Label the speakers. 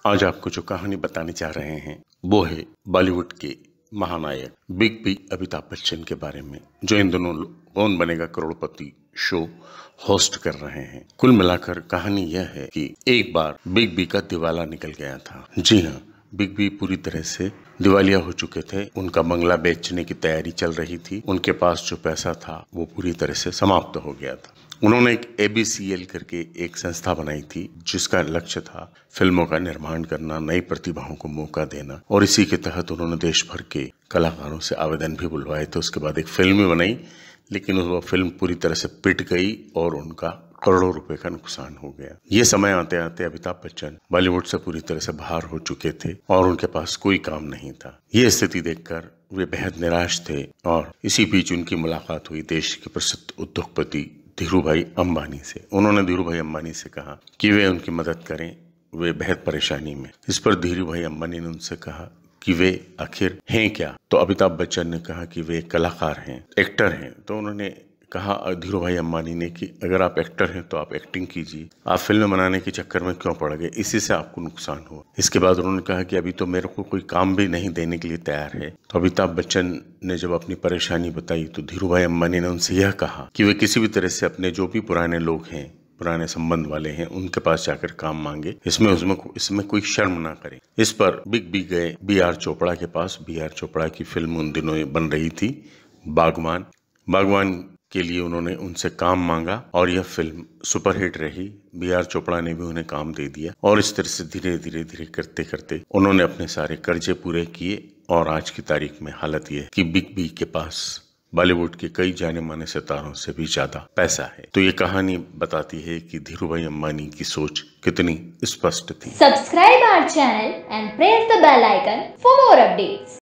Speaker 1: आज आपको जो कहानी बताने जा रहे हैं वो है बॉलीवुड के महानायक बिग बी अमिताभ बच्चन के बारे में, जो इन दिनों कौन बनेगा करोड़पति शो होस्ट कर रहे हैं। कुल मिलाकर कहानी यह है कि एक बार बिग बी का दिवाला निकल गया था। जी हाँ, बिग बी पूरी तरह से दिवालिया हो चुके थे। उनका बंगला बेचने की तैयारी चल रही थी। उनके पास जो पैसा था वो पूरी तरह से समाप्त हो गया था। उन्होंने एक ABCL करके एक संस्था बनाई थी जिसका लक्ष्य था फिल्मों का निर्माण करना, नई प्रतिभाओं को मौका देना, और इसी के तहत उन्होंने देश भर के कलाकारों से आवेदन भी बुलवाए थे। उसके बाद एक फिल्म भी बनाई, लेकिन वो फिल्म पूरी तरह से पिट गई और उनका करोड़ों रुपए का नुकसान हो गया। ये समय आते आते अमिताभ बच्चन बॉलीवुड से पूरी तरह से बाहर हो चुके थे और उनके पास कोई काम नहीं था। ये स्थिति देखकर वे बेहद निराश थे और इसी बीच उनकी मुलाकात हुई देश के प्रसिद्ध उद्योगपति धीरूभाई अंबानी से। उन्होंने धीरूभाई अंबानी से कहा कि वे उनकी मदद करें, वे बेहद परेशानी में। इस पर धीरूभाई अंबानी ने उनसे कहा कि वे आखिर हैं क्या। तो अमिताभ बच्चन ने कहा कि वे कलाकार हैं, एक्टर हैं। तो उन्होंने कहा धीरूभाई अंबानी ने कि अगर आप एक्टर हैं तो आप एक्टिंग कीजिए, आप फिल्म बनाने के चक्कर में क्यों पड़ गए, इसी से आपको नुकसान हुआ। इसके बाद उन्होंने कहा कि अभी तो मेरे को कोई काम भी नहीं देने के लिए तैयार है। तो अमिताभ बच्चन ने जब अपनी परेशानी बताई तो धीरूभाई अंबानी ने उनसे यह कहा कि वे किसी भी तरह से अपने जो भी पुराने लोग हैं, पुराने संबंध वाले हैं, उनके पास जाकर काम मांगे, इसमें कोई शर्म ना करे। इस पर बिग बी गए BR चोपड़ा के पास। BR चोपड़ा की फिल्म उन दिनों बन रही थी बागवान के लिए उन्होंने उनसे काम मांगा और यह फिल्म सुपरहिट रही। BR चोपड़ा ने भी उन्हें काम दे दिया और इस तरह से धीरे धीरे करते करते उन्होंने अपने सारे कर्जे पूरे किए और आज की तारीख में हालत यह है कि बिग बी के पास बॉलीवुड के कई जाने माने सितारों से भी ज्यादा पैसा है। तो ये कहानी बताती है कि धीरूभाई अंबानी की सोच कितनी स्पष्ट थी।
Speaker 2: Subscribe our channel and press the bell icon for more updates.